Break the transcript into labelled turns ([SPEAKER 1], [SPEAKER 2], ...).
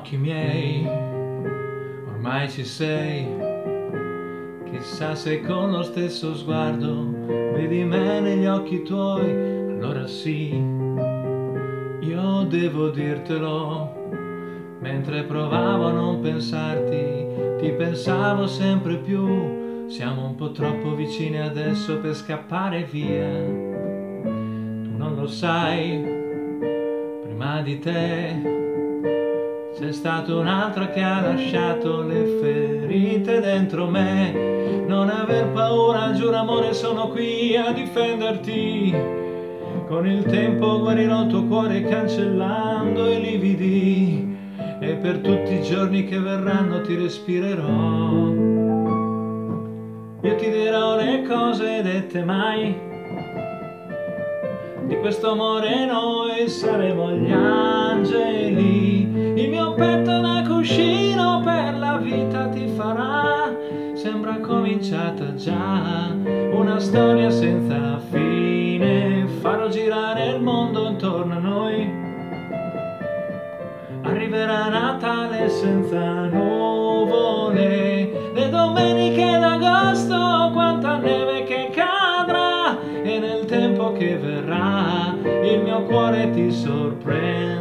[SPEAKER 1] occhi miei, ormai ci sei. Chissà se con lo stesso sguardo vedi me negli occhi tuoi, allora sì, io devo dirtelo. Mentre provavo a non pensarti, ti pensavo sempre più. Siamo un po' troppo vicini adesso per scappare via. Tu non lo sai, prima di te c'è stato un altro che ha lasciato le ferite dentro me. Non aver paura, giuro amore, sono qui a difenderti. Con il tempo guarirò il tuo cuore cancellando i lividi, e per tutti i giorni che verranno ti respirerò. Io ti dirò le cose dette mai, di questo amore noi saremo gli angeli. Il mio petto è un cuscino per la vita ti farà. Sembra cominciata già una storia senza fine. Farò girare il mondo intorno a noi. Arriverà Natale senza nuvole, le domeniche d'agosto, quanta neve che cadrà, e nel tempo che verrà il mio cuore ti sorprenderà.